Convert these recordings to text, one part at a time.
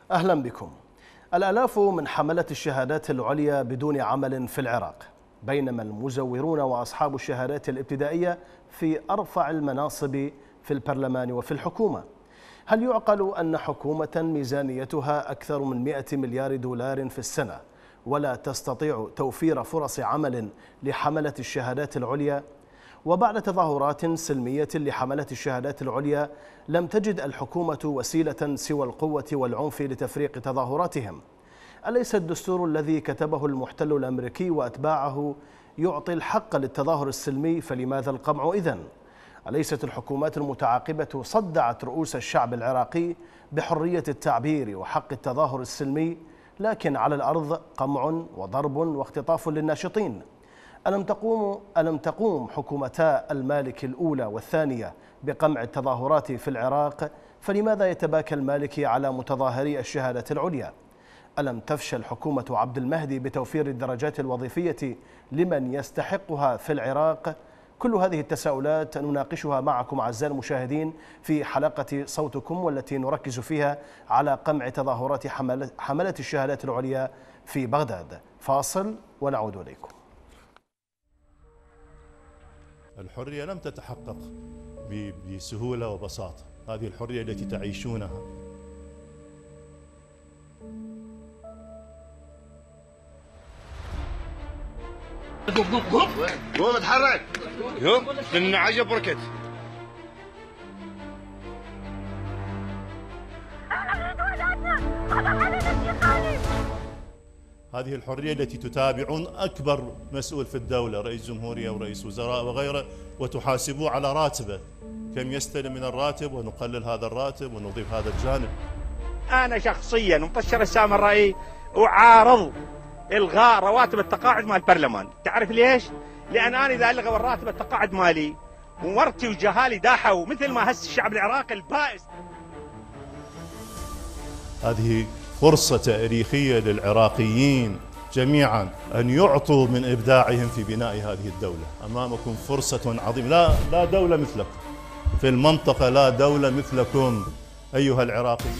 أهلا بكم. الآلاف من حملة الشهادات العليا بدون عمل في العراق، بينما المزورون وأصحاب الشهادات الابتدائية في أرفع المناصب في البرلمان وفي الحكومة. هل يعقل أن حكومة ميزانيتها أكثر من 100 مليار دولار في السنة ولا تستطيع توفير فرص عمل لحملة الشهادات العليا؟ وبعد تظاهرات سلمية لحملة الشهادات العليا لم تجد الحكومة وسيلة سوى القوة والعنف لتفريق تظاهراتهم. أليس الدستور الذي كتبه المحتل الأمريكي وأتباعه يعطي الحق للتظاهر السلمي؟ فلماذا القمع إذن؟ أليست الحكومات المتعاقبة صدعت رؤوس الشعب العراقي بحرية التعبير وحق التظاهر السلمي، لكن على الأرض قمع وضرب واختطاف للناشطين؟ ألم تقوم حكومتا المالك الأولى والثانية بقمع التظاهرات في العراق؟ فلماذا يتباكى المالكي على متظاهري الشهادة العليا؟ ألم تفشل حكومة عبد المهدي بتوفير الدرجات الوظيفية لمن يستحقها في العراق؟ كل هذه التساؤلات نناقشها معكم أعزائي المشاهدين في حلقة صوتكم، والتي نركز فيها على قمع تظاهرات حملة الشهادات العليا في بغداد. فاصل ونعود إليكم. الحرية لم تتحقق بسهولة وبساطة، هذه الحرية التي تعيشونها. قوم اتحرك. يوم من عجب ركت. هذه الحرية التي تتابعون أكبر مسؤول في الدولة، رئيس جمهورية ورئيس وزراء وغيره، وتحاسبوه على راتبه، كم يستلم من الراتب، ونقلل هذا الراتب ونضيف هذا الجانب. أنا شخصيا مطشر السامرائي أعارض إلغاء رواتب التقاعد مال البرلمان. تعرف ليش؟ لأن أنا إذا ألغوا الراتب التقاعد مالي ومرتي وجهالي داحوا مثل ما هس الشعب العراقي البائس. هذه فرصة تاريخية للعراقيين جميعا أن يعطوا من إبداعهم في بناء هذه الدولة. أمامكم فرصة عظيمة، لا دولة مثلكم في المنطقة، لا دولة مثلكم أيها العراقيين.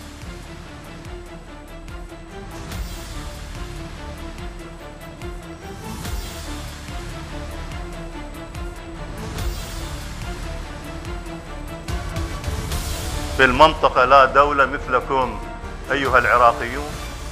في المنطقة لا دولة مثلكم أيها العراقيون.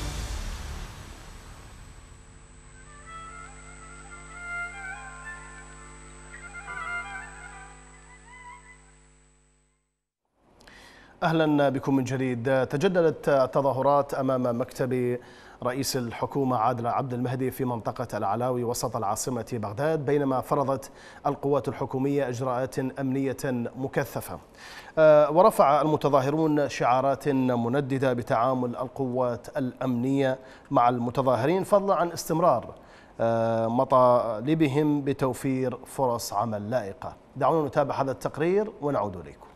أهلا بكم من جديد. تجددت التظاهرات أمام مكتب رئيس الحكومة عادل عبد المهدي في منطقة العلاوي وسط العاصمة بغداد، بينما فرضت القوات الحكومية إجراءات أمنية مكثفة. ورفع المتظاهرون شعارات منددة بتعامل القوات الأمنية مع المتظاهرين، فضلا عن استمرار مطالبهم بتوفير فرص عمل لائقة. دعونا نتابع هذا التقرير ونعود إليكم.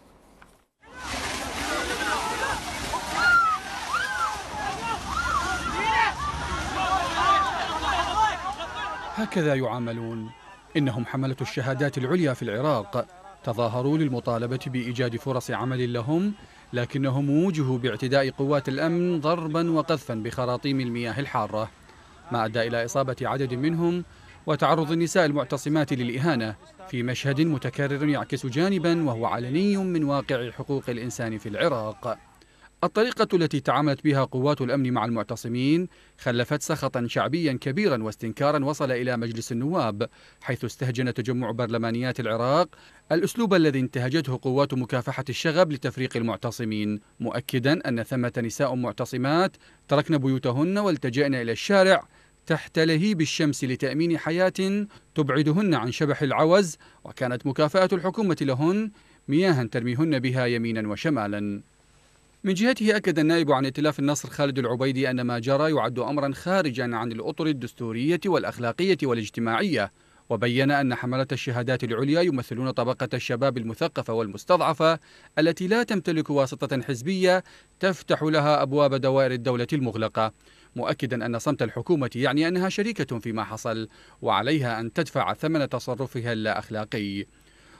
هكذا يعاملون. إنهم حملة الشهادات العليا في العراق، تظاهروا للمطالبة بإيجاد فرص عمل لهم، لكنهم وجهوا باعتداء قوات الأمن ضربا وقذفا بخراطيم المياه الحارة، ما أدى إلى إصابة عدد منهم وتعرض النساء المعتصمات للإهانة في مشهد متكرر يعكس جانبا وهو علني من واقع حقوق الإنسان في العراق. الطريقة التي تعاملت بها قوات الأمن مع المعتصمين خلفت سخطا شعبيا كبيرا واستنكارا وصل إلى مجلس النواب، حيث استهجن تجمع برلمانيات العراق الأسلوب الذي انتهجته قوات مكافحة الشغب لتفريق المعتصمين، مؤكدا أن ثمة نساء معتصمات تركن بيوتهن والتجأن إلى الشارع تحت لهيب الشمس لتأمين حياة تبعدهن عن شبح العوز، وكانت مكافأة الحكومة لهن مياها ترميهن بها يمينا وشمالا. من جهته أكد النائب عن ائتلاف النصر خالد العبيدي أن ما جرى يعد أمرا خارجا عن الأطر الدستورية والأخلاقية والاجتماعية، وبين أن حملة الشهادات العليا يمثلون طبقة الشباب المثقفة والمستضعفة التي لا تمتلك واسطة حزبية تفتح لها أبواب دوائر الدولة المغلقة، مؤكدا أن صمت الحكومة يعني أنها شريكة فيما حصل وعليها أن تدفع ثمن تصرفها اللا أخلاقي.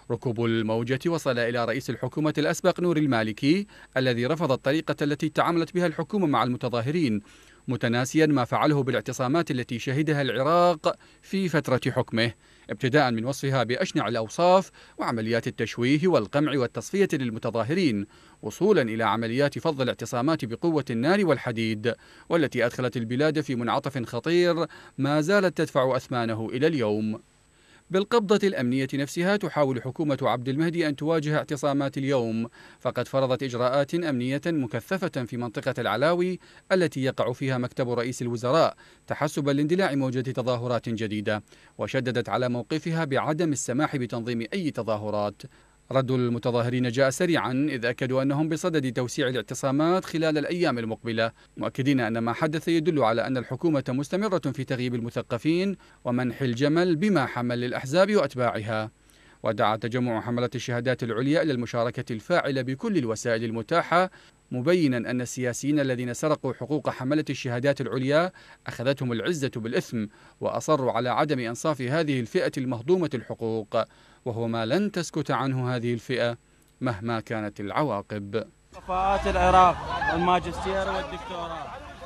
ركوب الموجة وصل إلى رئيس الحكومة الأسبق نور المالكي الذي رفض الطريقة التي تعاملت بها الحكومة مع المتظاهرين، متناسيا ما فعله بالاعتصامات التي شهدها العراق في فترة حكمه، ابتداء من وصفها بأشنع الأوصاف وعمليات التشويه والقمع والتصفية للمتظاهرين، وصولا إلى عمليات فض الاعتصامات بقوة النار والحديد، والتي أدخلت البلاد في منعطف خطير ما زالت تدفع أثمانه إلى اليوم. بالقبضة الأمنية نفسها تحاول حكومة عبد المهدي أن تواجه اعتصامات اليوم، فقد فرضت إجراءات أمنية مكثفة في منطقة العلاوي التي يقع فيها مكتب رئيس الوزراء تحسبا لاندلاع موجة تظاهرات جديدة، وشددت على موقفها بعدم السماح بتنظيم أي تظاهرات. رد المتظاهرين جاء سريعا إذ أكدوا أنهم بصدد توسيع الاعتصامات خلال الأيام المقبلة، مؤكدين أن ما حدث يدل على أن الحكومة مستمرة في تغييب المثقفين ومنح الجمل بما حمل للأحزاب وأتباعها. ودعا تجمع حملة الشهادات العليا إلى المشاركة الفاعلة بكل الوسائل المتاحة، مبينا أن السياسيين الذين سرقوا حقوق حملة الشهادات العليا أخذتهم العزة بالإثم، وأصروا على عدم إنصاف هذه الفئة المهضومة الحقوق، وهو ما لن تسكت عنه هذه الفئة مهما كانت العواقب. كفاءات العراق والماجستير والدكتوراه.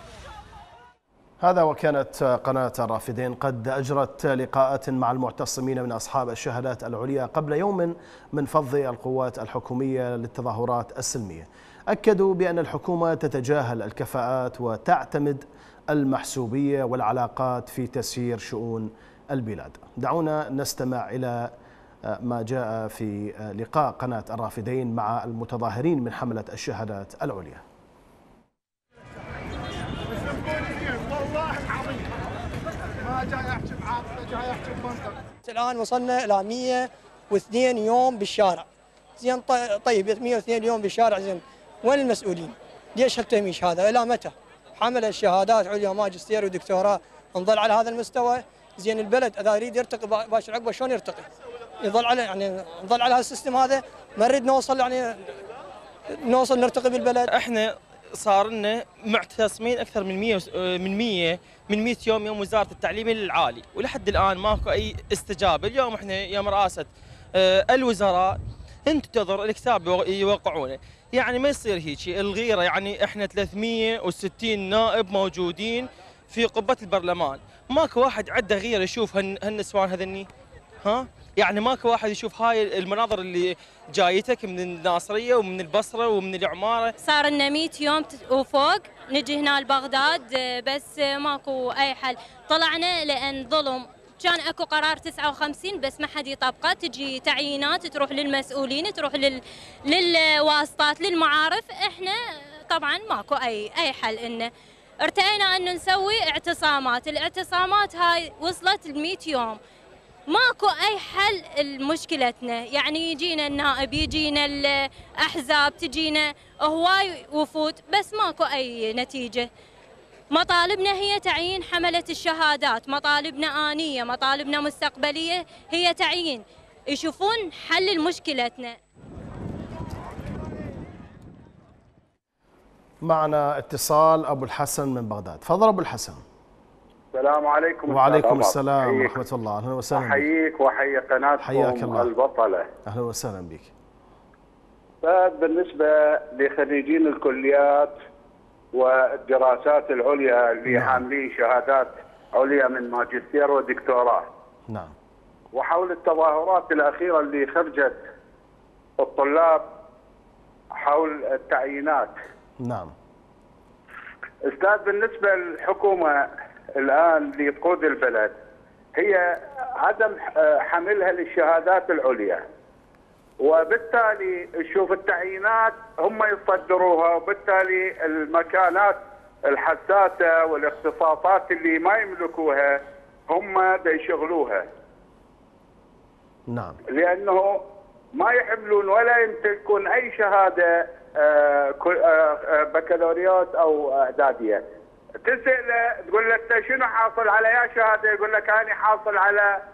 هذا وكانت قناة الرافدين قد أجرت لقاءات مع المعتصمين من أصحاب الشهادات العليا قبل يوم من فض القوات الحكومية للتظاهرات السلمية. أكدوا بأن الحكومة تتجاهل الكفاءات وتعتمد المحسوبية والعلاقات في تسيير شؤون البلاد. دعونا نستمع إلى ما جاء في لقاء قناة الرافدين مع المتظاهرين من حملة الشهادات العليا. الآن وصلنا إلى 102 يوم بالشارع. زين طيب 102 يوم بالشارع، زين وين المسؤولين؟ ليش هالتهميش هذا؟ إلى متى؟ حمل الشهادات عليا ماجستير ودكتوراه نظل على هذا المستوى؟ زين البلد إذا يريد يرتقي باشر عقبه شلون يرتقي؟ يظل على نظل على هالسيستم هذا، ما نريد نوصل نوصل نرتقي بالبلد. احنا صار لنا معتصمين اكثر من 100 يوم وزاره التعليم العالي، ولحد الان ماكو اي استجابه. اليوم احنا يوم رئاسه الوزراء انتظر الكتاب يوقعونه، يعني ما يصير هيك الغيره. يعني احنا 360 نائب موجودين في قبه البرلمان، ماكو واحد عنده غيره يشوف هالنسوان هذني، ها؟ يعني ماكو واحد يشوف هاي المناظر اللي جايتك من الناصريه ومن البصره ومن العماره. صار لنا 100 يوم وفوق نجي هنا لبغداد، بس ماكو اي حل. طلعنا لان ظلم، كان اكو قرار 59 بس ما حد يطبقه، تجي تعيينات تروح للمسؤولين، تروح للواسطات للمعارف. احنا طبعا ماكو اي حل. انه ارتئينا انه نسوي اعتصامات، الاعتصامات هاي وصلت ل 100 يوم، ماكو اي حل لمشكلتنا. يعني يجينا النائب، يجينا الاحزاب، تجينا هواي وفود، بس ماكو اي نتيجه. مطالبنا هي تعيين حمله الشهادات، مطالبنا آنية، مطالبنا مستقبليه، هي تعيين، يشوفون حل لمشكلتنا. معنا اتصال ابو الحسن من بغداد. تفضل ابو الحسن. السلام عليكم. وعليكم السلام ورحمة الله. أهلا وسهلا. أحييك وأحيي قناتكم البطلة. أهلا وسهلا بك. بالنسبة لخريجين الكليات والدراسات العليا اللي حاملين شهادات عليا من ماجستير ودكتوراه. نعم. وحول التظاهرات الأخيرة اللي خرجت الطلاب حول التعيينات. نعم. أستاذ، بالنسبة للحكومة الآن اللي تقود البلد، هي عدم حملها للشهادات العليا، وبالتالي نشوف التعيينات هم يصدروها، وبالتالي المكانات الحساسة والاختصاصات اللي ما يملكوها هم يشغلوها. نعم. لأنه ما يحملون ولا يمتلكون أي شهادة بكالوريوس أو إعدادية. تسأله تقول له انت شنو حاصل على يا شهاده؟ يقول لك انا حاصل على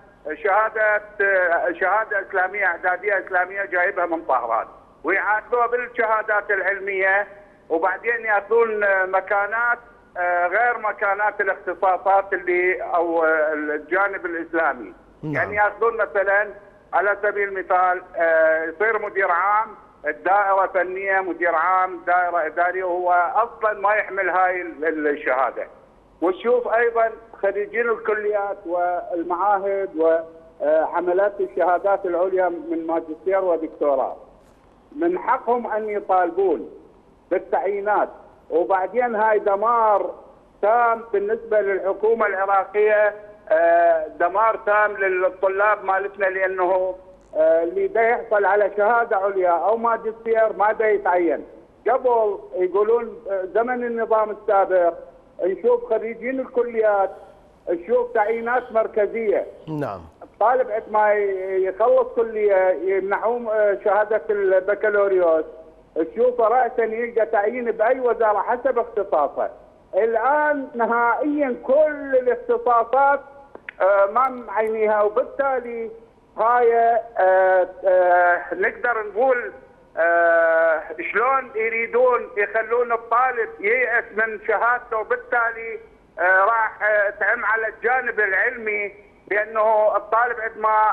شهاده اسلاميه اعداديه اسلاميه جايبها من طهران، ويعادلوها بالشهادات العلميه، وبعدين ياخذون مكانات غير مكانات الاختصاصات اللي او الجانب الاسلامي. نعم. يعني ياخذون مثلا على سبيل المثال يصير مدير عام الدائرة فنية، مدير عام دائرة إدارية، وهو أصلا ما يحمل هاي الشهادة. ونشوف أيضا خريجين الكليات والمعاهد وحملات الشهادات العليا من ماجستير ودكتوراه من حقهم أن يطالبون بالتعيينات، وبعدين هاي دمار تام بالنسبة للحكومة العراقية، دمار تام للطلاب مالتنا، لأنه اللي دا يحصل على شهادة عليا أو ماجستير ما دا يتعين. قبل يقولون زمن النظام السابق نشوف خريجين الكليات نشوف تعيينات مركزية. نعم. الطالب عندما يخلص كلية يمنعوه شهادة البكالوريوس، تشوفه رأسا يلقى تعيين بأي وزارة حسب اختصاصه. الآن نهائيا كل الاختصاصات ما معينيها، وبالتالي هاي نقدر نقول شلون يريدون يخلون الطالب ييأس من شهادته، وبالتالي راح تعم على الجانب العلمي، لأنه الطالب عندما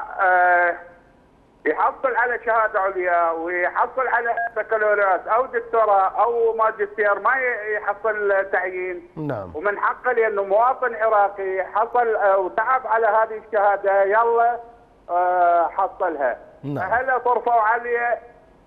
يحصل على شهادة عليا ويحصل على بكالوريوس أو دكتوراه أو ماجستير ما يحصل تعيين. نعم. ومن حقه لأنه مواطن عراقي حصل وتعب على هذه الشهادة يلا حصلها. نعم. هلا صرفوا عليه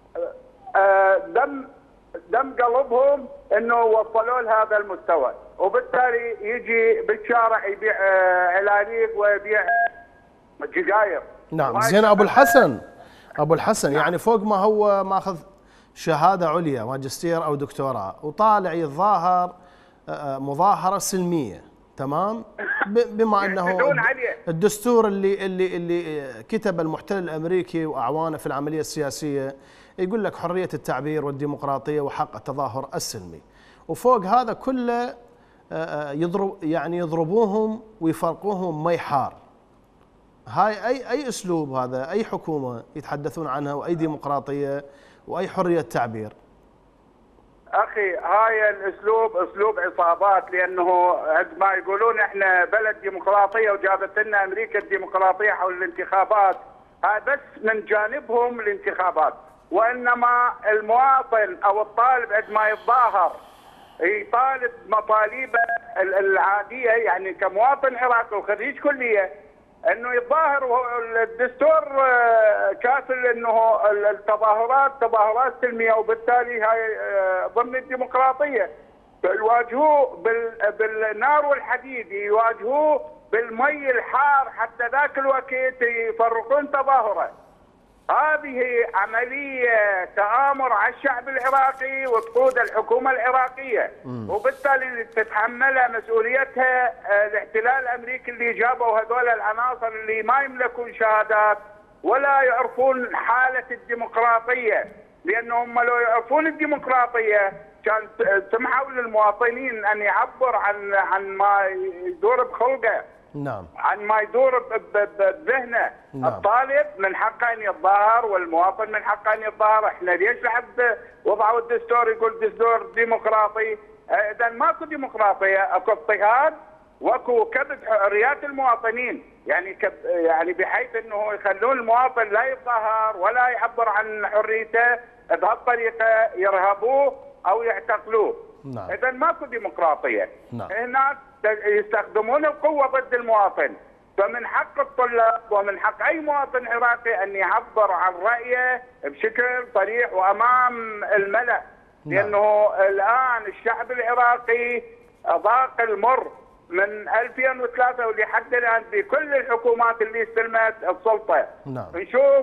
دم قلبهم انه وصلوا لهذا المستوى، وبالتالي يجي بالشارع يبيع علاليق ويبيع سجاير. نعم. زين ابو الحسن نعم. يعني فوق ما هو ماخذ شهاده عليا ماجستير او دكتوراه وطالع يتظاهر مظاهره سلميه، تمام؟ بما انه الدستور اللي كتب المحتل الامريكي واعوانه في العمليه السياسيه يقول لك حريه التعبير والديمقراطيه وحق التظاهر السلمي، وفوق هذا كله يضربوهم ويفرقوهم ميحار. هاي اي اسلوب هذا؟ اي حكومه يتحدثون عنها واي ديمقراطيه واي حريه تعبير؟ اخي هاي الاسلوب اسلوب عصابات، لانه عندما يقولون احنا بلد ديمقراطيه وجابت لنا امريكا الديمقراطيه حول الانتخابات، هاي بس من جانبهم الانتخابات، وانما المواطن او الطالب عندما يتظاهر يطالب مطالبه العاديه، يعني كمواطن عراقي وخريج كليه انه يتظاهر، الدستور كافل انه التظاهرات تظاهرات سلميه، وبالتالي هاي ضمن الديمقراطيه. يواجهوه بالنار والحديد، يواجهوه بالمي الحار، حتى ذاك الوقت يفرقون تظاهره. هذه عمليه تآمر على الشعب العراقي وتقود الحكومه العراقيه، وبالتالي تتحملها مسؤوليتها الاحتلال الامريكي اللي جابوا هذول العناصر اللي ما يملكون شهادات ولا يعرفون حاله الديمقراطيه، لانهم لو يعرفون الديمقراطيه كان سمحوا للمواطنين ان يعبر عن ما يدور بخلقه. نعم. عن ما يدور بذهنه. نعم. الطالب من حقه ان يتظاهر والمواطن من حقه ان يتظاهر. احنا ليش لحد وضعوا الدستور يقول دستور ديمقراطي؟ اذا ماكو ديمقراطيه، اكو اضطهاد واكو كبت حريات المواطنين، يعني بحيث انه يخلون المواطن لا يتظاهر ولا يعبر عن حريته، بهالطريقه يرهبوه او يعتقلوه. نعم. اذا ماكو ديمقراطيه. نعم. هناك يستخدمون القوة ضد المواطن، فمن حق الطلاب ومن حق أي مواطن عراقي أن يعبر عن رأيه بشكل صريح وأمام الملأ. لأنه الآن الشعب العراقي ضاق المر من 2003 ولحد الآن بكل الحكومات اللي استلمت السلطة. نعم. نشوف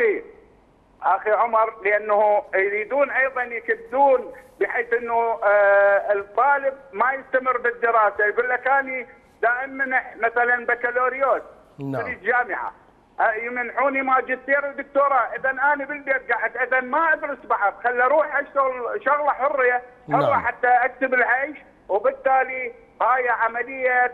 أخي عمر، لأنه يريدون أيضا يكدون بحيث انه الطالب ما يستمر بالدراسه، يقول لك انا دائما مثلا بكالوريوس في الجامعه، يمنحوني ماجستير ودكتوراه، اذا انا بالبيت قاعد، اذا ما ادرس بعد، خلي اروح اشتغل شغله حره حتى اكسب العيش. وبالتالي هاي عمليه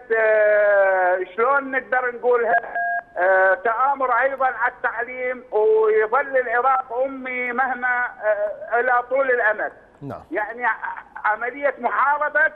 شلون نقدر نقولها تآمر ايضا على التعليم، ويظل العراق امي مهما الى طول الامد. نعم. يعني عملية محاربة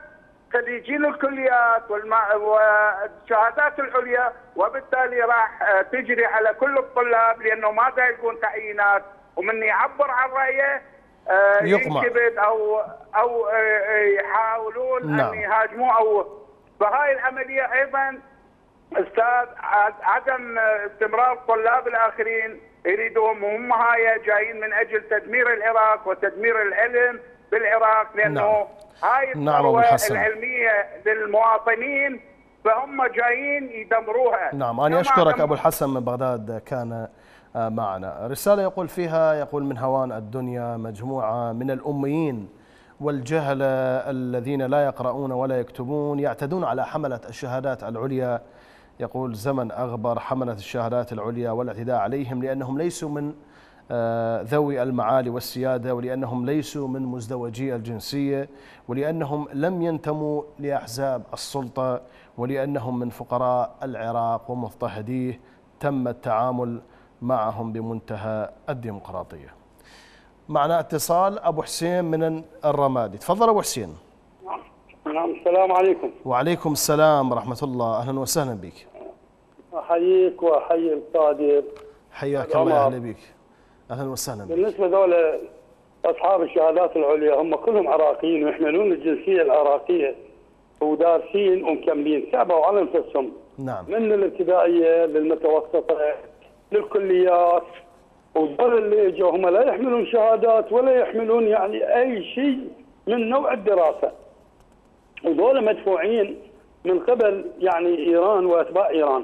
خريجين الكليات والشهادات العليا، وبالتالي راح تجري على كل الطلاب لانه ما دا يلقون تعيينات، ومن يعبر عن رايه ينكبت او يحاولون ان يهاجموه فهاي العمليه ايضا استاذ عدم استمرار الطلاب الاخرين يريدون، هم هاي جايين من اجل تدمير العراق وتدمير العلم بالعراق، لانه هاي الثروه العلميه للمواطنين فهم جايين يدمروها. نعم، انا اشكرك ابو الحسن من بغداد كان معنا. رساله يقول فيها من هوان الدنيا مجموعه من الاميين والجهله الذين لا يقرؤون ولا يكتبون يعتدون على حمله الشهادات العليا. يقول زمن أغبر حملة الشهادات العليا والاعتداء عليهم لأنهم ليسوا من ذوي المعالي والسيادة، ولأنهم ليسوا من مزدوجي الجنسية، ولأنهم لم ينتموا لأحزاب السلطة، ولأنهم من فقراء العراق ومضطهديه تم التعامل معهم بمنتهى الديمقراطية. معنا اتصال أبو حسين من الرمادي. تفضل أبو حسين. نعم، السلام عليكم. وعليكم السلام ورحمة الله، أهلا وسهلا بك. أحييك وأحيي القادر. حياك الله، أهلا بك، أهلا وسهلا بك. بالنسبة لدول أصحاب الشهادات العليا هم كلهم عراقيين ويحملون الجنسية العراقية ودارسين ومكملين، تعبوا على أنفسهم. نعم. من الابتدائية للمتوسطة للكليات، ودول اللي اجوا هم لا يحملون شهادات ولا يحملون أي شيء من نوع الدراسة، ودول مدفوعين من قبل ايران واتباع ايران.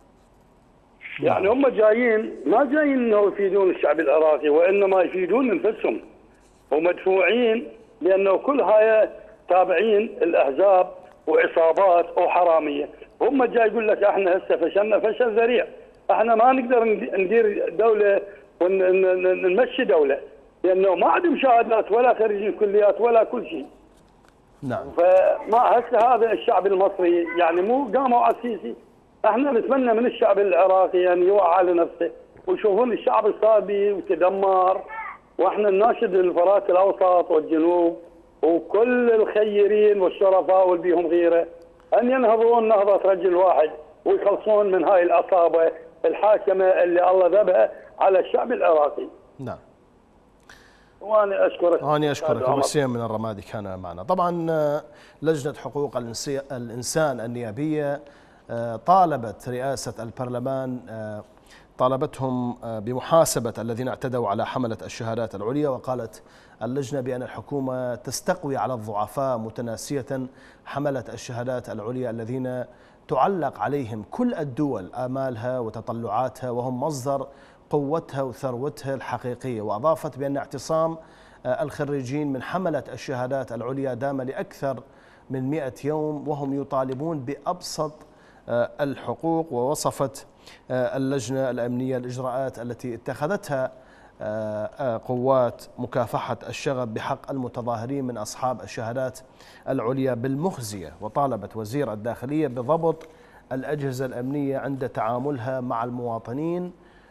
هم جايين ما جايين انه يفيدون الشعب العراقي، وانما يفيدون انفسهم، ومدفوعين لانه كل هاي تابعين الاحزاب وعصابات وحراميه. هم جاي يقول لك احنا هسه فشلنا فشل ذريع، احنا ما نقدر ندير دوله ونمشي دوله، لانه ما عندهم شهادات ولا خريجين كليات ولا كل شيء. نعم. فما هسه هذا الشعب المصري مو قاموا على السيسي، احنا نتمنى من الشعب العراقي يوعى على نفسه ويشوفون الشعب الصابي وتدمر، واحنا نناشد الفرات الاوسط والجنوب وكل الخيرين والشرفاء واللي بيهم غيره ان ينهضون نهضه رجل واحد ويخلصون من هاي العصابه الحاكمه اللي الله ذبها على الشعب العراقي. نعم. وأنا أشكرك. أنا أشكرك أبو حسين من الرمادي كان معنا. طبعا لجنة حقوق الإنسان النيابية طالبت رئاسة البرلمان، طالبتهم بمحاسبة الذين اعتدوا على حملة الشهادات العليا، وقالت اللجنة بأن الحكومة تستقوي على الضعفاء متناسية حملة الشهادات العليا الذين تعلق عليهم كل الدول آمالها وتطلعاتها، وهم مصدر قوتها وثروتها الحقيقية. وأضافت بأن اعتصام الخريجين من حملة الشهادات العليا دام لأكثر من 100 يوم وهم يطالبون بأبسط الحقوق. ووصفت اللجنة الأمنية الإجراءات التي اتخذتها قوات مكافحة الشغب بحق المتظاهرين من أصحاب الشهادات العليا بالمخزية، وطالبت وزير الداخلية بضبط الأجهزة الأمنية عند تعاملها مع المواطنين،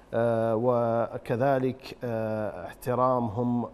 وكذلك احترامهم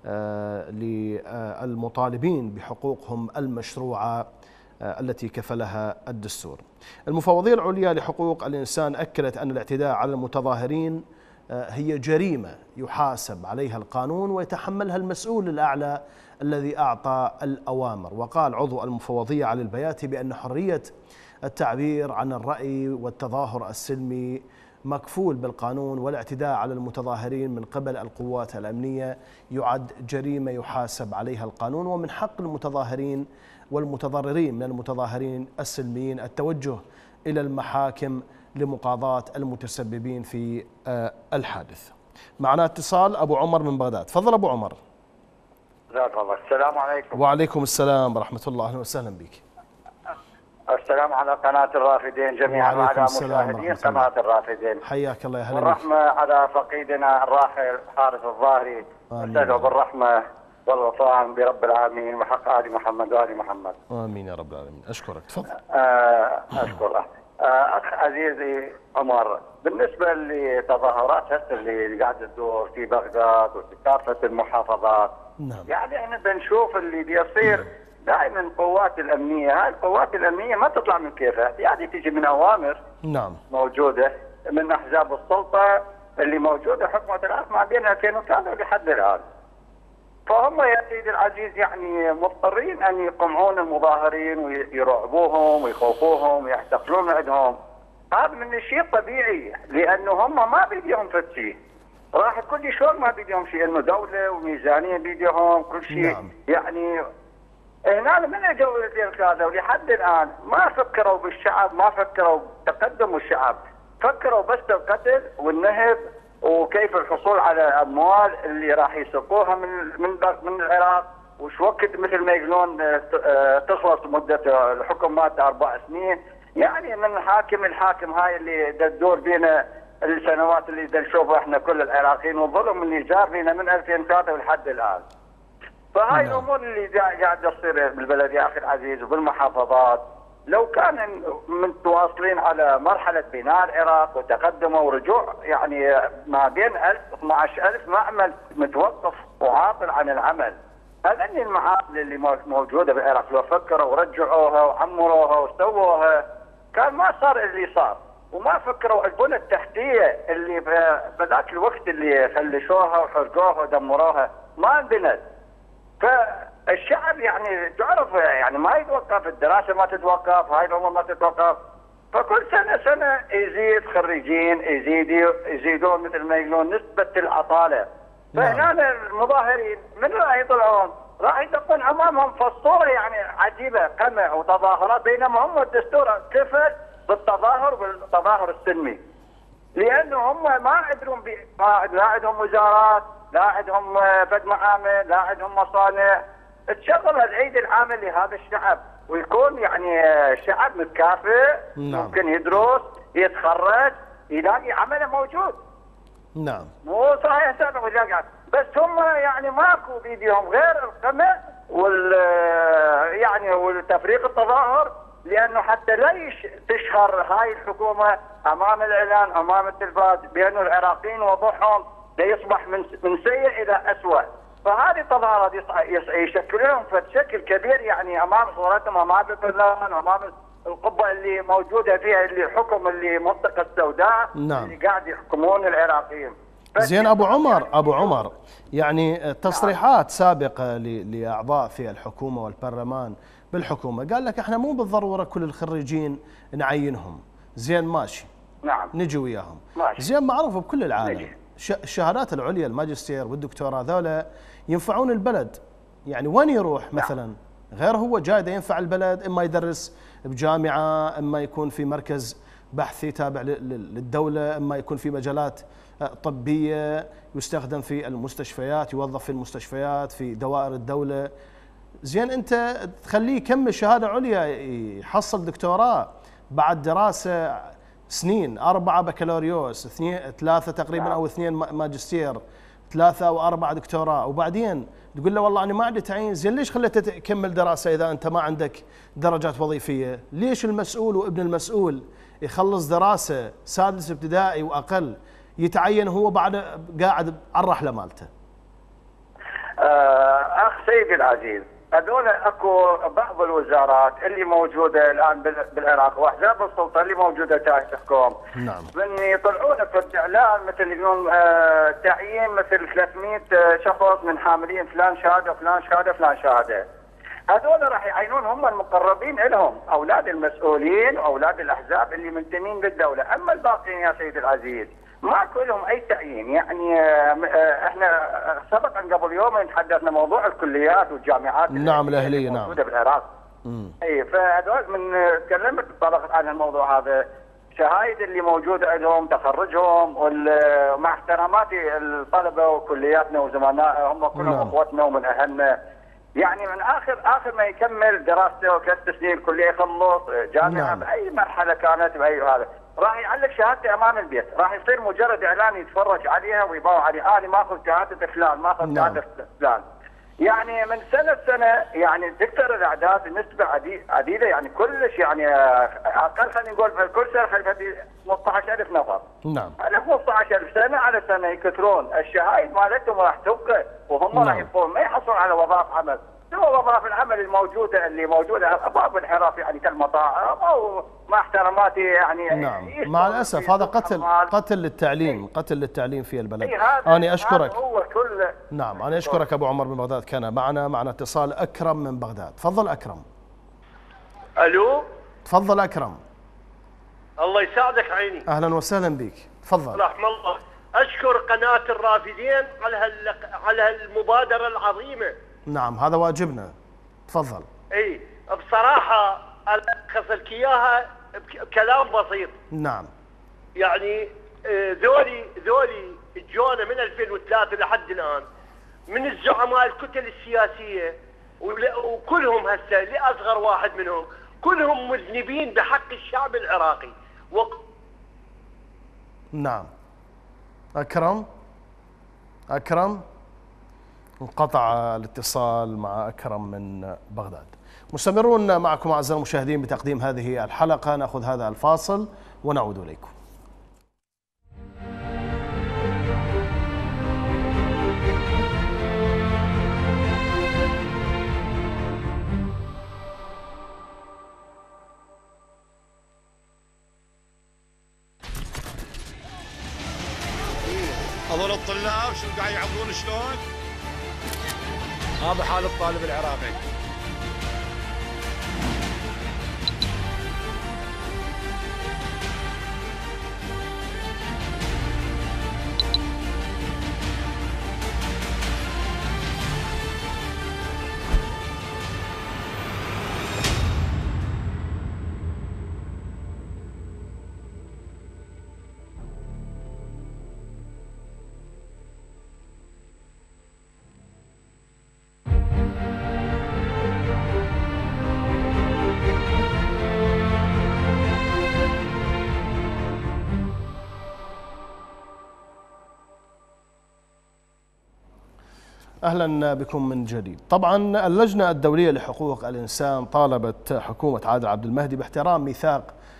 للمطالبين بحقوقهم المشروعة التي كفلها الدستور. المفوضية العليا لحقوق الإنسان أكدت أن الاعتداء على المتظاهرين هي جريمة يحاسب عليها القانون ويتحملها المسؤول الأعلى الذي أعطى الأوامر. وقال عضو المفوضية علي البياتي بأن حرية التعبير عن الرأي والتظاهر السلمي مكفول بالقانون، والاعتداء على المتظاهرين من قبل القوات الأمنية يعد جريمة يحاسب عليها القانون، ومن حق المتظاهرين والمتضررين من المتظاهرين السلميين التوجه إلى المحاكم لمقاضاة المتسببين في الحادث. معنا اتصال أبو عمر من بغداد. تفضل أبو عمر. جزاك الله. السلام عليكم. وعليكم السلام ورحمة الله، أهلا وسهلا بك. السلام على قناة الرافدين جميعا وعلى مشاهدين قناة الرافدين. حياك الله، يا هلا بك. والرحمة على فقيدنا الراحل حارس الظاهري، أسأله بالرحمة والغفران برب العالمين وحق آل محمد وآل محمد. آمين يا رب العالمين. أشكرك. تفضل. أشكر أخ عزيزي عمر، بالنسبة لتظاهرات هسه اللي قاعدة تدور في بغداد وفي كافة المحافظات، نعم. احنا بنشوف اللي بيصير دائما القوات الامنيه، هاي القوات الامنيه ما تطلع من كيفها، يعني تيجي من اوامر نعم موجوده من احزاب السلطه اللي موجوده حكومه العراق ما بين 2003 لحد الان. فهم يا سيدي العزيز يعني مضطرين ان يقمعون المظاهرين ويرعبوهم ويخوفوهم ويحتقلون عندهم. هذا من الشيء الطبيعي لانه هم ما بيديهم فد شيء. راح تقول لي شلون ما بيديهم شيء؟ انه دوله وميزانيه بيديهم كل شيء. نعم. يعني هنا من اجوا هذا ولحد الان ما فكروا بالشعب، ما فكروا بتقدم الشعب، فكروا بس القتل والنهب وكيف الحصول على اموال اللي راح يسرقوها من العراق، وش وقت مثل ما يقولون تخلص مده الحكم مالته 4 سنين. يعني من حاكم الحاكم هاي اللي تدور بينا السنوات اللي نشوفها احنا كل العراقيين، والظلم اللي جار بينا من 2003 ولحد الان. فهاي الامور اللي قاعده تصير بالبلد يا اخي العزيز وبالمحافظات، لو كان متواصلين على مرحله بناء العراق وتقدمه ورجوع يعني ما بين 1000 12,000 معمل متوقف وعاطل عن العمل. هذني المعامل اللي موجوده بالعراق لو فكروا ورجعوها وعمروها وسووها كان ما صار اللي صار، وما فكروا البنى التحتيه اللي بذاك الوقت اللي خلشوها وحرقوها ودمروها ما انبنت. فالشعب يعني تعرف يعني ما يتوقف، الدراسه ما تتوقف، هاي الامور ما تتوقف. فكل سنه يزيد خريجين، يزيدون مثل ما يقولون نسبه العطاله. فهنا المظاهرين من راح يطلعون؟ راح يدقون امامهم فالصوره يعني عجيبه، قمع وتظاهرات، بينما هم الدستور كفل بالتظاهر السلمي. لانه هم ما عندهم لا عندهم وزارات، لا عندهم فد معامل، لا عندهم مصانع تشغل الايدي العامل لهذا الشعب، ويكون يعني شعب متكافئ ممكن يدرس يتخرج يلاقي عمله موجود. نعم مو صحيح بس هم يعني ماكو بيديهم غير القمع يعني والتفريق التظاهر، لانه حتى لا تشهر هاي الحكومه امام الاعلان امام التلفاز بانه العراقيين وضعهم ليصبح من سيء الى اسوء. فهذه التظاهرات يشكلون شكل كبير يعني امام صورتهم، امام البرلمان، امام القبه اللي موجوده فيها اللي حكم اللي منطقه السوداء. نعم. اللي قاعد يحكمون العراقيين. زين ابو عمر يعني تصريحات سابقه لاعضاء في الحكومه والبرلمان بالحكومه قال لك احنا مو بالضروره كل الخريجين نعينهم. زين ماشي. نعم. نجي وياهم. ماشي. زين معروف بكل العالم الشهادات العليا الماجستير والدكتوراه ذولا ينفعون البلد. يعني وين يروح مثلا غير هو جاي ينفع البلد، اما يدرس بجامعه، اما يكون في مركز بحثي تابع للدوله، اما يكون في مجالات طبيه يستخدم في المستشفيات، يوظف في المستشفيات في دوائر الدوله. زين انت تخليه يكمل شهاده عليا يحصل دكتوراه بعد دراسه سنين، 4 بكالوريوس، 3 تقريبا او 2 ماجستير، 3 أو 4 دكتوراه، وبعدين تقول له والله انا ما عندي تعيين. زين ليش خليته تكمل دراسه اذا انت ما عندك درجات وظيفيه؟ ليش المسؤول وابن المسؤول يخلص دراسه سادس ابتدائي واقل يتعين هو بعد قاعد على الرحله مالته؟ اخ سيدي العزيز، هذول اكو بعض الوزارات اللي موجوده الان بالعراق واحزاب السلطه اللي موجوده تحكم. نعم. من يطلعون في الاعلان مثل يقولون تعيين مثل 300 شخص من حاملين فلان شهاده فلان شهاده فلان شهاده. هذول راح يعينون هم المقربين لهم، اولاد المسؤولين واولاد الاحزاب اللي منتمين للدوله، اما الباقيين يا سيدي العزيز ماكو لهم اي تعيين. يعني احنا سبقا قبل يومين تحدثنا موضوع الكليات والجامعات. نعم الاهليه. نعم موجوده بالعراق. اي فهذول من تكلمت طرقت عن الموضوع هذا، شهايد اللي موجوده عندهم تخرجهم، ومع احتراماتي الطلبه وكلياتنا وزملائنا هم كلهم اخوتنا ومن اهلنا. يعني من اخر ما يكمل دراسته و3 سنين كليه يخلص جامعه باي مرحله كانت باي هذا، راح يعلق شهادته امام البيت، راح يصير مجرد اعلان يتفرج عليها ويباوع عليه، انا ماخذ شهاده فلان، ماخذ شهاده فلان. يعني من سنه لسنه يعني تكثر الاعداد بنسبه عديده، يعني كلش يعني اقل خلينا نقول كل سنه 15,000 نفر. نعم. 15,000 سنه على سنه يكثرون، الشهايد مالتهم راح تبقى وهم راح يبقون ما يحصلون على وظائف عمل. سوى وظائف العمل اللي موجوده ابواب الانحراف يعني كالمطاعم او مع احتراماتي يعني. نعم مع الاسف هذا قتل للتعليم في البلد. انا اشكرك. هو كل نعم انا اشكرك ابو عمر من بغداد. كان معنا اتصال اكرم من بغداد. تفضل اكرم. الو تفضل اكرم. الله يساعدك عيني. اهلا وسهلا بك. تفضل. رحم الله. اشكر قناه الرافدين على هالمبادره العظيمه. نعم هذا واجبنا. تفضل. اي بصراحه الخص لك اياها بكلام بسيط. نعم. يعني ذولي جونا من 2003 لحد الان من الزعماء الكتل السياسيه وكلهم هسه لاصغر واحد منهم كلهم مذنبين بحق الشعب العراقي. نعم. أكرم انقطع الاتصال مع أكرم من بغداد. مستمرون معكم أعزائي المشاهدين بتقديم هذه الحلقة. نأخذ هذا الفاصل ونعود إليكم. هذول الطلاب شو قاعد يعبرون شلون؟ هذا حال الطالب العراقي. أهلا بكم من جديد. طبعا اللجنة الدولية لحقوق الإنسان طالبت حكومة عادل عبد المهدي باحترام ميثاق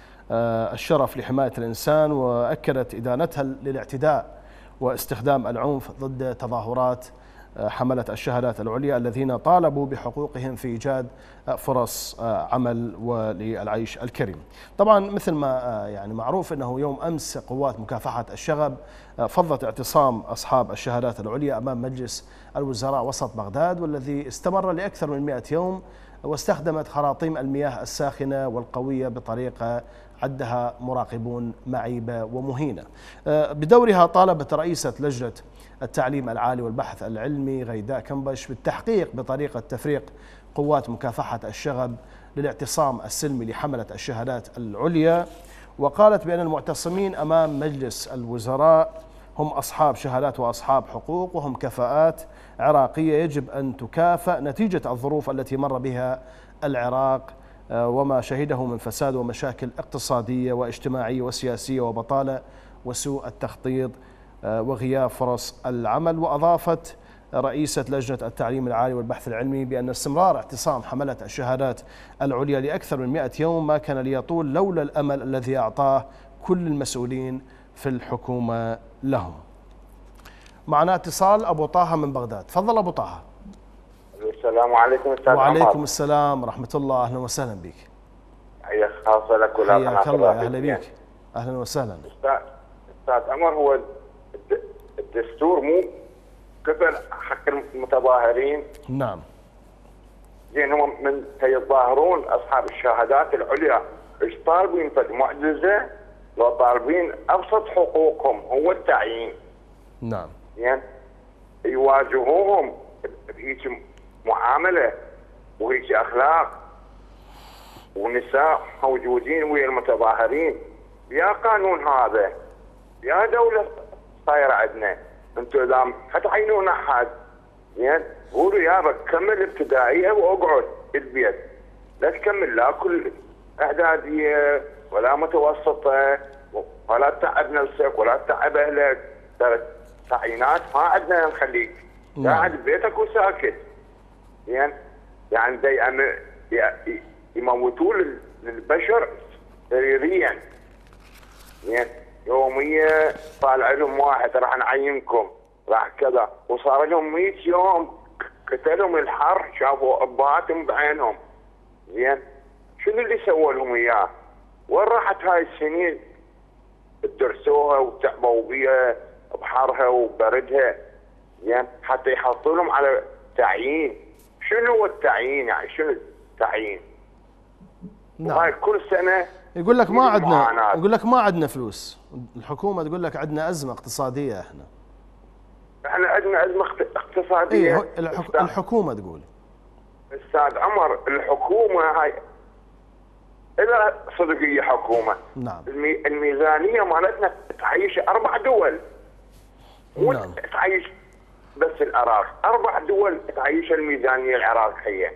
الشرف لحماية الإنسان، وأكدت إدانتها للاعتداء واستخدام العنف ضد تظاهرات حملة الشهادات العليا الذين طالبوا بحقوقهم في إيجاد فرص عمل وللعيش الكريم. طبعا مثل ما يعني معروف أنه يوم أمس قوات مكافحة الشغب فضت اعتصام أصحاب الشهادات العليا أمام مجلس الوزراء وسط بغداد، والذي استمر لأكثر من 100 يوم، واستخدمت خراطيم المياه الساخنة والقوية بطريقة عدها مراقبون معيبة ومهينة. بدورها طالبت رئيسة لجنة التعليم العالي والبحث العلمي غيداء كنبش بالتحقيق بطريقة تفريق قوات مكافحة الشغب للاعتصام السلمي لحملة الشهادات العليا، وقالت بأن المعتصمين أمام مجلس الوزراء هم أصحاب شهادات وأصحاب حقوق، وهم كفاءات عراقية يجب أن تكافأ نتيجة الظروف التي مر بها العراق وما شهده من فساد ومشاكل اقتصادية واجتماعية وسياسية وبطالة وسوء التخطيط وغياب فرص العمل. وأضافت رئيسة لجنة التعليم العالي والبحث العلمي بأن استمرار اعتصام حملة الشهادات العليا لأكثر من 100 يوم ما كان ليطول لولا الأمل الذي أعطاه كل المسؤولين في الحكومة لهم. معنا اتصال أبو طه من بغداد. تفضل أبو طه. السلام عليكم أستاذ. وعليكم السلام ورحمة الله. أهلا وسهلا بك. حياك خاصة لك ولا حياك الله. أهلا بك. أهلا وسهلا. أستاذ عمر، هو الدستور مو كفل حق المتظاهرين؟ نعم. زين هم من يتظاهرون أصحاب الشهادات العليا إيش طالبين؟ فد معجزة لو طالبين أبسط حقوقهم هو التعيين. نعم. زين يواجهوهم بهيك معاملة وهيك أخلاق، ونساء موجودين ويا المتظاهرين. يا قانون هذا، يا دولة صايرة عندنا، انتم اذا حتعينون احد زين قولوا يابا كمل ابتدائيه واقعد البيت، لا تكمل لا كل اعداديه ولا متوسطه، ولا تتعب نفسك ولا تتعب اهلك. تعيينات ما عندنا نخليك قاعد ببيتك وساكت. زين يعني يموتون للبشر سريريا. زين يوميا طالع لهم واحد راح نعينكم راح كذا، وصار لهم 100 يوم قتلهم الحر، شافوا ابهاتهم بعينهم. زين شنو اللي سووا لهم اياه؟ وين راحت هاي السنين؟ درسوها وتعبوا بيها بحرها وبردها، زين حتى يحصلوا لهم على تعيين. شنو هو التعيين؟ يعني شنو التعيين؟ نعم. وهاي كل سنه يقول لك ما عندنا، معاناة. يقول لك ما عندنا فلوس، الحكومه تقول لك عندنا ازمه اقتصاديه. احنا عندنا ازمه اقتصاديه. إيه الحكومه تقول. استاذ عمر الحكومه هاي اذا صدقيه حكومه. نعم. الميزانيه مالتنا تعيش 4 دول. مو نعم. تعيش بس العراق، 4 دول تعيش الميزانيه العراقيه.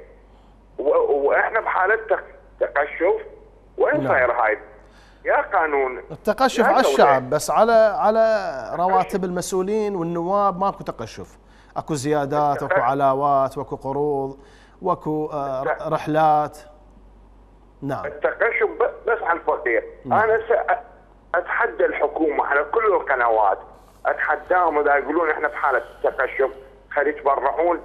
واحنا بحاله تقشف. وين نعم. صاير هاي؟ يا قانون التقشف على الشعب، بس على رواتب المسؤولين والنواب ماكو تقشف. اكو زيادات، واكو علاوات، واكو قروض، واكو رحلات. نعم. التقشف بس على الفقير. انا اتحدى الحكومه على كل القنوات، اتحداهم اذا يقولون احنا بحاله تقشف خلي يتبرعون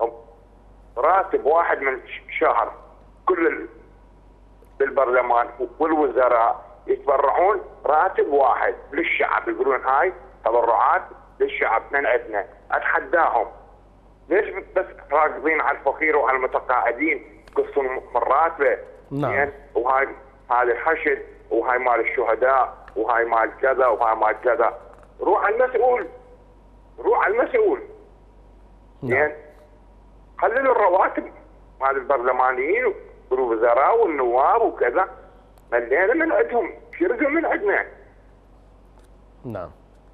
راتب واحد من شهر. كل بالبرلمان والوزراء يتبرعون راتب واحد للشعب، يقولون هاي تبرعات للشعب من عندنا. اتحداهم ليش بس راكضين على الفقير وعلى المتقاعدين يقصون من راتبه؟ نعم. وهاي الحشد، وهاي مال الشهداء، وهاي مال كذا، وهاي مال كذا. روح على المسؤول، روح على المسؤول. نعم. قللوا الرواتب مال البرلمانيين والوزراء والنواب وكذا. ملينا من عندهم، شردوا من عندنا. نعم.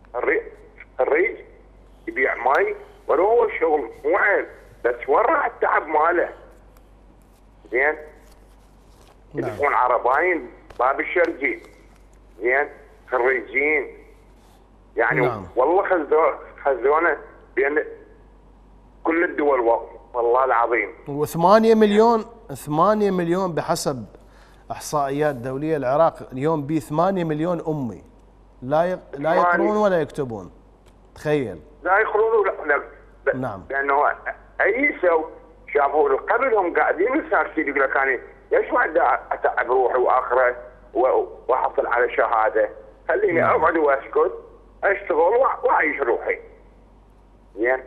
الريج يبيع ماي ولو هو الشغل مو عيب، بس وين راح التعب ماله؟ زين؟ يدفعون عرباين باب الشرقي، زين؟ خريجين يعني. نعم. والله خزونا بين كل الدول والله العظيم. و8 مليون بحسب احصائيات دوليه. العراق اليوم به 8 مليون امي لا يقرون ولا يكتبون. تخيل. لا يقرون ولا نعم. لانه ايسوا شافوا قبلهم قاعدين ساكتين، يقول لك انا ليش ما اتعب روحي واقرا واحصل على شهاده؟ خليني اقعد واسكت اشتغل واعيش روحي. زين؟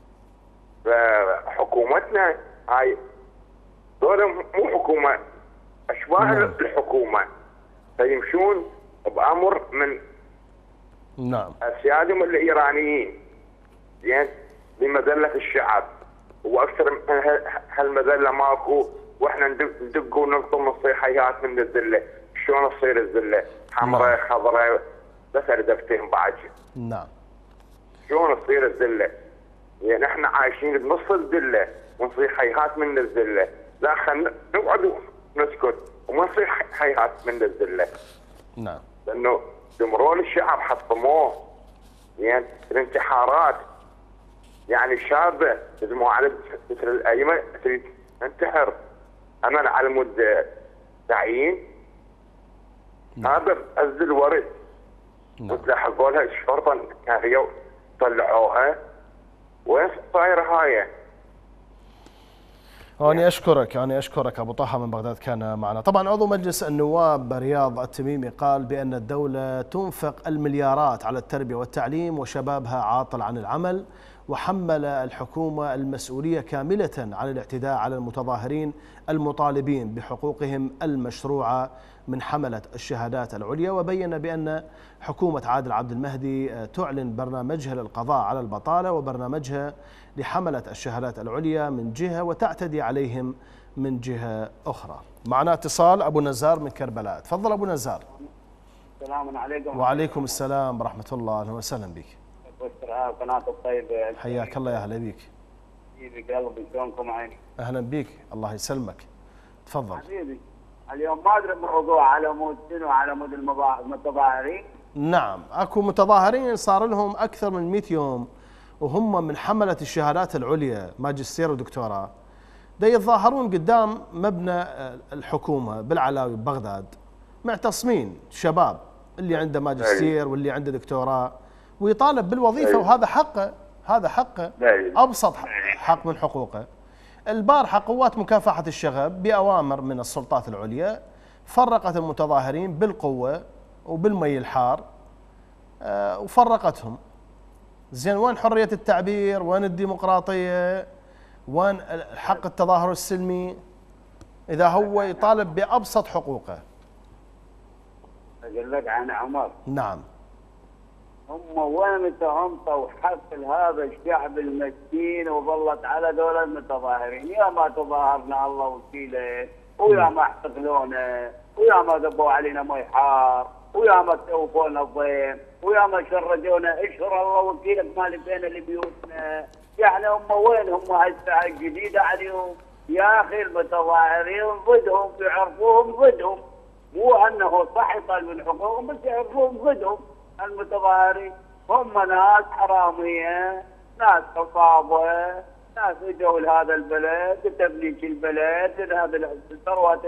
فحكومتنا هاي دول مو حكومه، اشباه الحكومه، فيمشون بامر من نعم اسيادهم الايرانيين. زين؟ لمذله الشعب، واكثر من هالمذله ماكو، واحنا ندق ونلطم الصيحيات من الذله. شلون تصير الذله؟ حمراء خضراء بس اردفتين بعد. نعم. شلون تصير الذله؟ يعني احنا عايشين بنص الذله ونصيح هيهات من الذله. لا خلينا نقعد ونسكت وما نصيح هيهات من الذله. نعم. لانه دمرون الشعب، حطموه. يعني الانتحارات، يعني شابه يزموا على مثل الايمن تريد تنتحر امل على مود تعيين. هذا أز الورد. وتلاحقوا لها الشرطه هي طلعوها. وين صاير هاي؟ أنا أشكرك أبو طه من بغداد كان معنا. طبعا عضو مجلس النواب رياض التميمي قال بأن الدولة تنفق المليارات على التربية والتعليم وشبابها عاطل عن العمل، وحمل الحكومة المسؤولية كاملة عن الاعتداء على المتظاهرين المطالبين بحقوقهم المشروعة من حملة الشهادات العليا. وبين بأن حكومة عادل عبد المهدي تعلن برنامجها للقضاء على البطالة وبرنامجها لحملة الشهادات العليا من جهة وتعتدي عليهم من جهة أخرى. معنا اتصال أبو نزار من كربلاء. تفضل أبو نزار. السلام عليكم. وعليكم السلام ورحمة الله. أهلا وسهلا بك. قناة الطيب. حياك الله، يا أهلا بك. حبيبي قلبي، شلونكم عيني؟ أهلا بك، الله يسلمك. تفضل. حبيبي اليوم ما أدري الموضوع على مود شنو، على مود المتظاهرين. نعم، اكو متظاهرين صار لهم أكثر من 100 يوم وهم من حملة الشهادات العليا ماجستير ودكتوراه دا يتظاهرون قدام مبنى الحكومة بالعلاوي ببغداد، معتصمين شباب اللي عنده ماجستير واللي عنده دكتوراه، ويطالب بالوظيفة. وهذا حقه، هذا حقه. ابسط حق من حقوقه. البارحة قوات مكافحة الشغب بأوامر من السلطات العليا فرقت المتظاهرين بالقوة وبالمي الحار وفرقتهم. زين وين حرية التعبير؟ وين الديمقراطية؟ وين حق التظاهر السلمي إذا هو يطالب بأبسط حقوقه؟ أقول لك عن عمر. نعم. هم وين تهمطوا حق هذا الشعب المسكين وظلت على دول المتظاهرين؟ يا ما تظاهرنا الله وكيله، ويا ما احتقلونا، ويا ما ذبوا علينا مي حار، ويا ما توفونا الضيم، ويا ما شردونا اشهر الله وكيلك ما لقينا لبيوتنا. يعني هم وين هم هسه الجديده عليهم؟ يا اخي المتظاهرين ضدهم، يعرفوهم ضدهم، مو انه صح يطالبون حقوقهم بس يعرفوهم ضدهم. المتظاهرين هم ناس حراميه، ناس عصابه، ناس اجوا لهذا البلد تبنيك البلد، هذا ثروات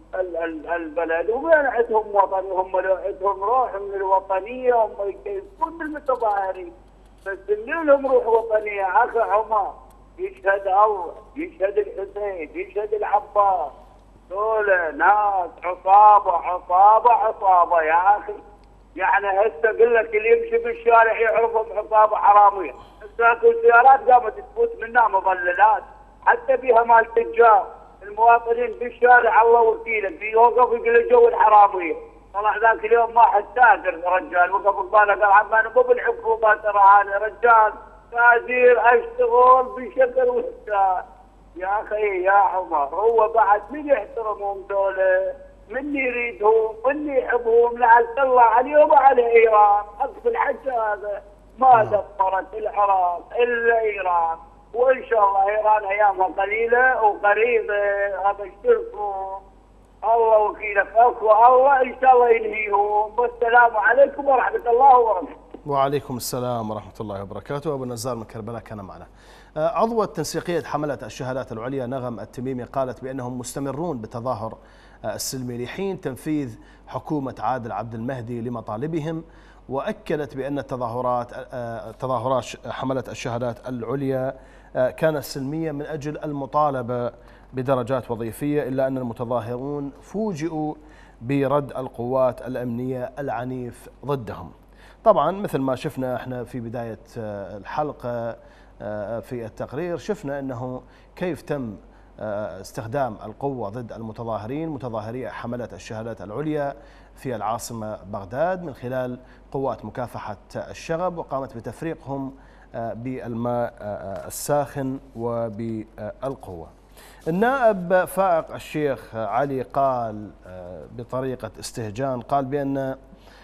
البلد، وين عندهم وطن؟ هم لو عندهم روح من الوطنيه هم يكيفون بالمتظاهرين، بس اللي لهم روح وطنيه اخي عمر يشهد الله، يشهد الحسين، يشهد العباس، دول ناس عصابه عصابه عصابه يا اخي. يعني هسه اقول لك اللي يمشي بالشارع يعرفهم عصابه حراميه، هسه اكو سيارات قامت تفوت منها مظللات حتى بها مال تجار، المواطنين بالشارع الله وكيله يوقف يقول جو الحراميه، طلع ذاك اليوم ما حد تاجر رجال وقف قباله قال عمان مو بالحكومه ترى انا رجال تاجير اشتغل بشكل وسام. يا اخي يا عمر هو بعد من يحترمهم دولة؟ من يريدهم؟ من يحبهم؟ لعل الله عليهم وعلى ايران. حق الحج هذا ما دمرت العراق الا ايران، وان شاء الله ايران ايامها قليله وقريبه. هذا اشتركوا الله وكيلك اكو الله ان شاء الله ينهيهم. والسلام عليكم ورحمه الله وبركاته. وعليكم السلام ورحمة الله وبركاته. أبو النزار من كربلاء كان معنا. عضوة تنسيقية حملة الشهادات العليا نغم التميمي قالت بأنهم مستمرون بالتظاهر السلمي لحين تنفيذ حكومة عادل عبد المهدي لمطالبهم، وأكدت بأن تظاهرات حملة الشهادات العليا كانت سلمية من أجل المطالبة بدرجات وظيفية، إلا أن المتظاهرون فوجئوا برد القوات الأمنية العنيف ضدهم. طبعا مثل ما شفنا احنا في بداية الحلقة في التقرير، شفنا أنه كيف تم استخدام القوة ضد المتظاهرين متظاهري حملة الشهادات العليا في العاصمة بغداد من خلال قوات مكافحة الشغب، وقامت بتفريقهم بالماء الساخن وبالقوة. النائب فائق الشيخ علي قال بطريقة استهجان، قال بأن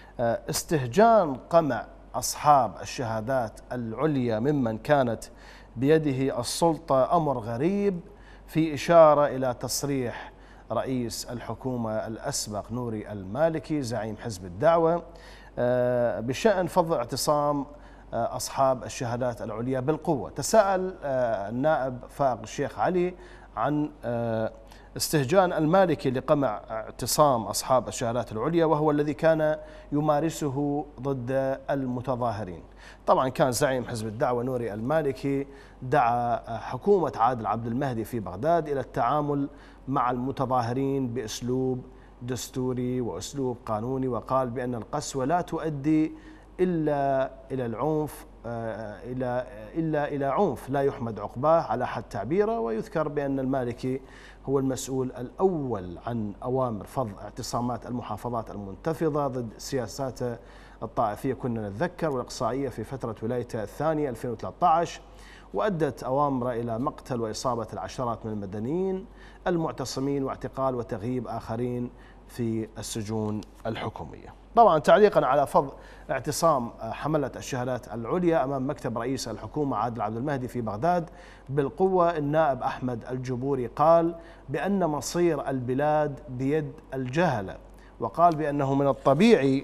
استهجان قمع أصحاب الشهادات العليا ممن كانت بيده السلطة أمر غريب، في إشارة إلى تصريح رئيس الحكومة الأسبق نوري المالكي زعيم حزب الدعوة بشأن فض اعتصام أصحاب الشهادات العليا بالقوة. تساءل النائب فائق الشيخ علي عن استهجان المالكي لقمع اعتصام أصحاب الشهادات العليا وهو الذي كان يمارسه ضد المتظاهرين. طبعا كان زعيم حزب الدعوة نوري المالكي دعا حكومة عادل عبد المهدي في بغداد إلى التعامل مع المتظاهرين بأسلوب دستوري وأسلوب قانوني، وقال بأن القسوة لا تؤدي إلا إلى العنف إلا إلى عنف لا يحمد عقباه على حد تعبيره. ويذكر بأن المالكي هو المسؤول الأول عن أوامر فض اعتصامات المحافظات المنتفضة ضد سياساته الطائفية كنا نتذكر والإقصائية في فترة ولايته الثانية 2013، وأدت أوامره إلى مقتل وإصابة العشرات من المدنيين المعتصمين واعتقال وتغييب آخرين في السجون الحكومية. طبعا تعليقا على فض اعتصام حملة الشهادات العليا أمام مكتب رئيس الحكومة عادل عبد المهدي في بغداد بالقوة، النائب أحمد الجبوري قال بأن مصير البلاد بيد الجهلة، وقال بأنه من الطبيعي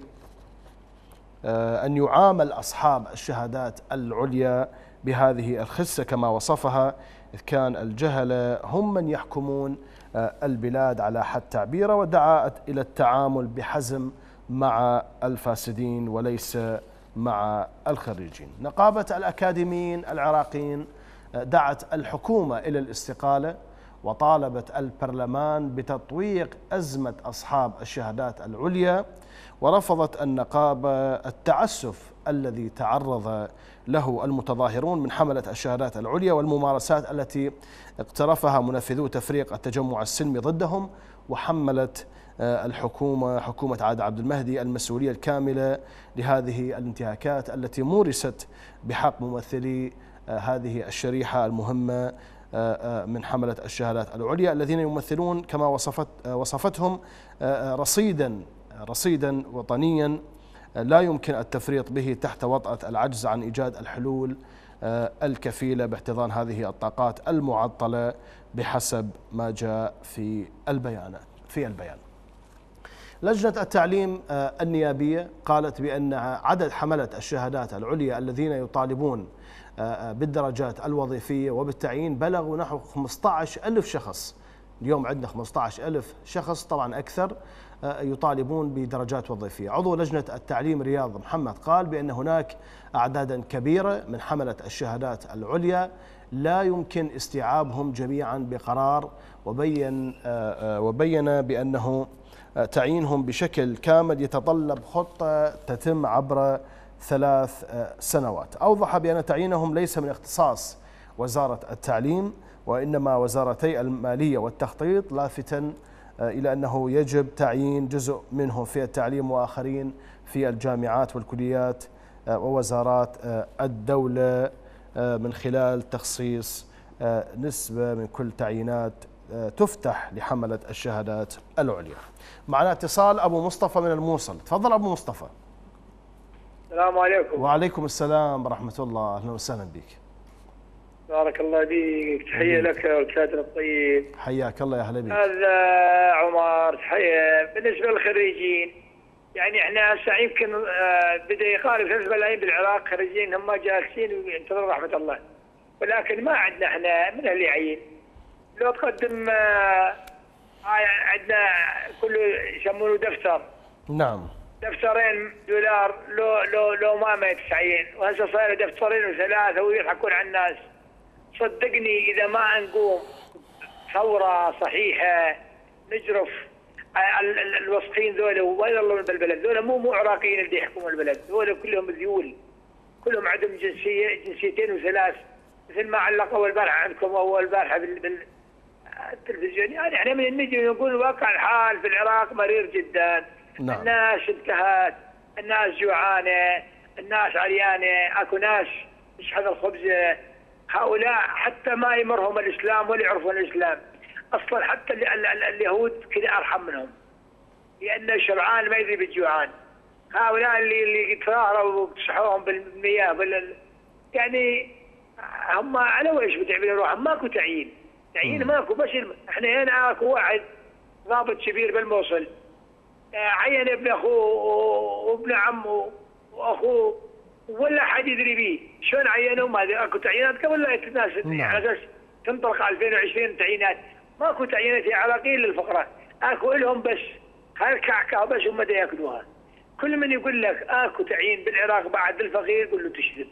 أن يعامل أصحاب الشهادات العليا بهذه الخسة كما وصفها، إذ كان الجهلة هم من يحكمون البلاد على حد تعبيره، ودعا إلى التعامل بحزم مع الفاسدين وليس مع الخريجين. نقابة الأكاديميين العراقيين دعت الحكومة إلى الاستقالة، وطالبت البرلمان بتطويق أزمة أصحاب الشهادات العليا، ورفضت النقابة التعسف الذي تعرض له المتظاهرون من حملة الشهادات العليا والممارسات التي اقترفها منفذو تفريق التجمع السلمي ضدهم، وحملت حكومة عادل عبد المهدي المسؤولية الكاملة لهذه الانتهاكات التي مورست بحق ممثلي هذه الشريحة المهمة من حملة الشهادات العليا الذين يمثلون كما وصفتهم رصيدا وطنيا لا يمكن التفريط به تحت وطأة العجز عن إيجاد الحلول الكفيلة باحتضان هذه الطاقات المعطلة بحسب ما جاء في البيان. لجنة التعليم النيابية قالت بأن عدد حملة الشهادات العليا الذين يطالبون بالدرجات الوظيفية وبالتعيين بلغوا نحو 15,000 شخص. اليوم عندنا 15,000 شخص، طبعا أكثر يطالبون بدرجات وظيفية. عضو لجنة التعليم رياض محمد قال بأن هناك أعدادا كبيرة من حملة الشهادات العليا لا يمكن استيعابهم جميعا بقرار، وبين بأنه تعيينهم بشكل كامل يتطلب خطة تتم عبر 3 سنوات. أوضح بأن تعيينهم ليس من اختصاص وزارة التعليم وإنما وزارتي المالية والتخطيط، لافتا إلى أنه يجب تعيين جزء منهم في التعليم وآخرين في الجامعات والكليات ووزارات الدولة من خلال تخصيص نسبة من كل تعيينات تفتح لحملة الشهادات العليا. معنا اتصال أبو مصطفى من الموصل. تفضل أبو مصطفى. السلام عليكم. وعليكم السلام ورحمة الله، أهلا وسهلا بك. بارك الله فيك، تحية لك ولساتنا الطيب. حياك الله، يا هلا بك. هذا عمر، تحية. بالنسبة للخريجين، يعني احنا هسه يمكن بدا يقارب 3 ملايين بالعراق خريجين هم جالسين وينتظروا رحمة الله، ولكن ما عندنا احنا من اللي يعين. لو تقدم عندنا كله يسمونه دفتر. نعم. دفترين دولار لو ما يتسعين، وهسه صاير دفترين و3 ويضحكون على الناس. صدقني اذا ما نقوم ثوره صحيحه نجرف الوسطين ذولا وين الله بالبلد، ذولا مو عراقيين اللي يحكمون البلد، ذولا كلهم ذيول، كلهم عندهم جنسيتين و3، مثل ما علقوا البارحه عندكم اول البارحه بالتلفزيون. يعني احنا من نجي نقول واقع الحال في العراق مرير جدا. نعم. الناس انتهت، الناس جوعانه، الناس عريانه، اكو ناس يشحذ الخبزه. هؤلاء حتى ما يمرهم الاسلام ولا يعرفون الاسلام. اصلا حتى اليهود كذا ارحم منهم، لان الشبعان ما يدري بالجوعان. هؤلاء اللي يتظاهروا وبتسحوهم بالمياه يعني هم على ويش بتعملوا روحهم؟ ماكو تعيين، ماكو. بس احنا هنا اكو واحد ضابط كبير بالموصل عين ابن اخوه وابن عمه واخوه ولا حد يدري به، شلون عينوا؟ ما ادري. اكو تعيينات قبل لا الناس على اساس تنطلق 2020 تعيينات، ماكو تعيينات يا عراقيين للفقراء، اكو لهم بس هالكعكه بس هم دا ياكلوها. كل من يقول لك اكو تعيين بالعراق بعد للفقير قول له تكذب،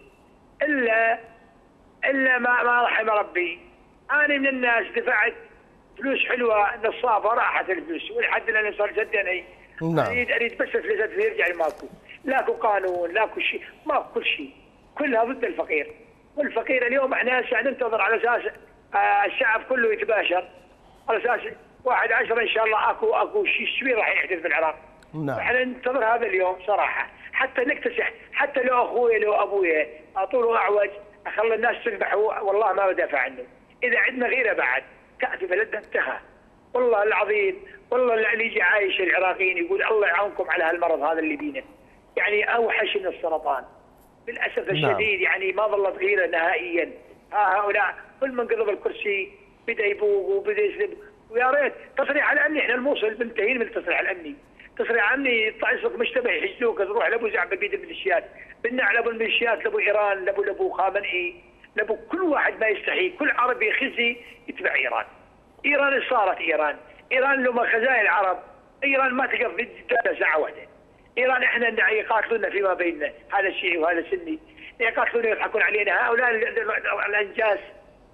الا ما رحم ربي. انا من الناس دفعت فلوس حلوه نصافه راحت الفلوس، ولحد الان صار جدني. اريد بس الفلوس يرجع ماكو، لاكو قانون، لاكو شيء، ماكو كل شيء، كلها ضد الفقير. والفقير اليوم احنا هسه ننتظر على اساس الشعب كله يتباشر، على اساس 1/10 ان شاء الله اكو شيء كبير راح يحدث بالعراق. نعم. احنا ننتظر هذا اليوم صراحه، حتى نكتسح، حتى لو اخويا لو ابويا اطوله اعوج اخلي الناس تذبحوا والله ما بدافع عنه. اذا عندنا غيره بعد تاتي بلدنا انتهى. والله العظيم، والله اللي يجي عايش العراقيين يقول الله يعاونكم على هالمرض هذا اللي بينا. يعني اوحش من السرطان للاسف الشديد. يعني ما ظلت غيره نهائيا. هؤلاء كل من قضب الكرسي بدا يبوق وبدا يسلب. ويا ريت تصريح الامني، احنا الموصل منتهين من التصريح الامني. تصريح امني يطلع اسمك مشتبه يحجزوك تروح لابو زعبه بيد الميليشيات، بنع لابو الميليشيات، لابو ايران، لابو خامنئي، لابو كل واحد ما يستحي، كل عربي خزي يتبع ايران. ايران صارت ايران لو ما خزايا العرب، ايران ما تقف في ساعه واحده. ايران احنا يقاتلونا فيما بيننا، هذا شيعي وهذا سني، يقاتلونا يضحكون علينا. هؤلاء الانجاز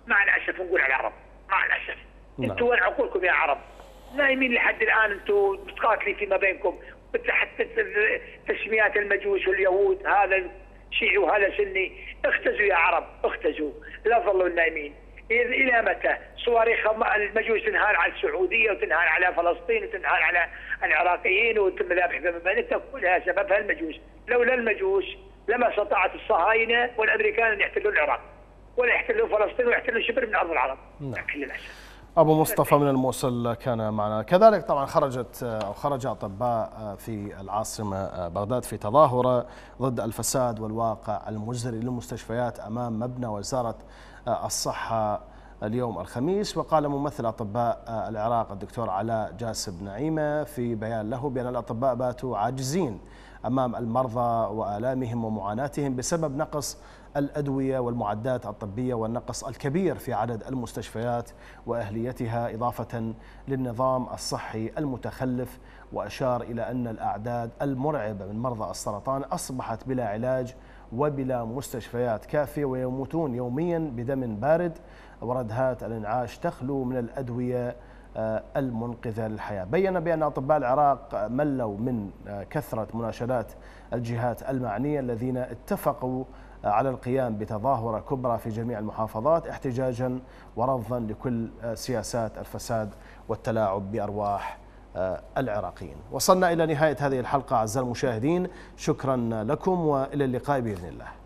مع الاسف نقول على العرب، مع الاسف. نعم. انتم وين عقولكم يا عرب؟ نايمين لحد الان، انتم متقاتلين فيما بينكم، حتى تسميات المجوس واليهود، هذا شيعي وهذا سني. اختزوا يا عرب، اختزوا، لا تظلوا نايمين. الى متى؟ صواريخ المجوس تنهال على السعوديه وتنهال على فلسطين وتنهال على العراقيين وتم ذبح بمبانتها، كلها سببها المجوس. لولا المجوس لما استطاعت الصهاينه والامريكان ان يحتلوا العراق ولا يحتلوا فلسطين ويحتلوا شبر من ارض العرب. لكن للاسف. أبو مصطفى من الموصل كان معنا. كذلك طبعا خرج أطباء في العاصمة بغداد في تظاهرة ضد الفساد والواقع المزري للمستشفيات أمام مبنى وزارة الصحة اليوم الخميس. وقال ممثل أطباء العراق الدكتور علاء جاسب نعيمة في بيان له بأن الأطباء باتوا عاجزين أمام المرضى وآلامهم ومعاناتهم بسبب نقص الأدوية والمعدات الطبية والنقص الكبير في عدد المستشفيات وأهليتها، إضافة للنظام الصحي المتخلف. وأشار إلى أن الأعداد المرعبة من مرضى السرطان أصبحت بلا علاج وبلا مستشفيات كافية ويموتون يوميا بدم بارد وردهات الإنعاش تخلو من الأدوية المنقذة للحياة. بين بأن أطباء العراق ملوا من كثرة مناشدات الجهات المعنية الذين اتفقوا على القيام بتظاهرة كبرى في جميع المحافظات احتجاجا ورفضا لكل سياسات الفساد والتلاعب بأرواح العراقيين. وصلنا إلى نهاية هذه الحلقة أعزائي المشاهدين، شكرا لكم وإلى اللقاء بإذن الله.